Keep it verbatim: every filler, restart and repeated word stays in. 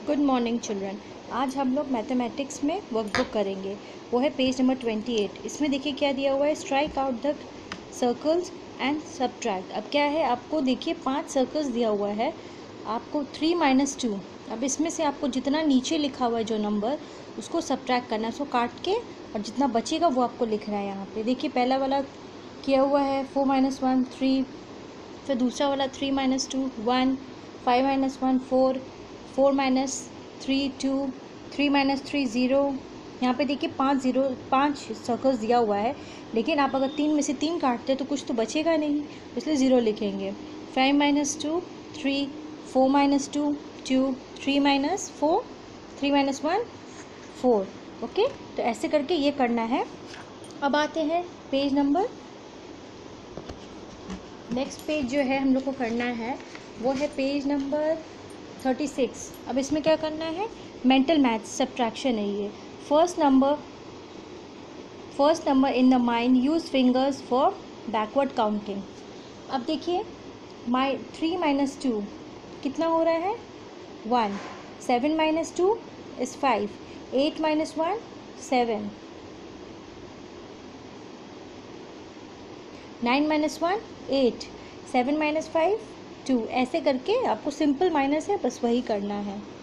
Good morning children. आज हम लोग मैथमेटिक्स में वर्कबुक करेंगे। वो है पेज नंबर ट्वेंटी एट। इसमें देखिए क्या दिया हुआ है, strike out the circles and subtract. अब क्या है, आपको देखिए पांच सर्कल्स दिया हुआ है, आपको थ्री माइनस टू। अब इसमें से आपको जितना नीचे लिखा हुआ है जो नंबर, उसको सब्ट्रैक्ट करना है, उसको काट के, और जितना बचेगा वो आपको लिखना है। यहाँ पे देखिए पहला वाला किया हुआ है फोर माइनस वन थ्री, फिर दूसरा वाला three minus two one, five minus one four, four minus three two, three minus three zero. यहाँ पे देखिए पांच ज़ीरो पांच सर्कल्स दिया हुआ है, लेकिन आप अगर तीन में से तीन काटते हैं तो कुछ तो बचेगा नहीं, इसलिए ज़ीरो लिखेंगे। Five minus two three, four minus two two, three minus four, three minus one four. Okay, तो ऐसे करके ये करना है। अब आते हैं पेज नंबर, नेक्स्ट पेज जो है हम लोग को करना है वो है पेज नंबर थर्टी सिक्स। अब इसमें क्या करना है, मेंटल मैथ्स सब्ट्रैक्शन है ये। First number first number in the mind, use fingers for backward counting. अब देखिए माई थ्री माइनस टू कितना हो रहा है, one. Seven minus two is five, eight minus one seven, nine minus one eight, seven minus five two. ऐसे करके आपको simple minus है, बस वही करना है।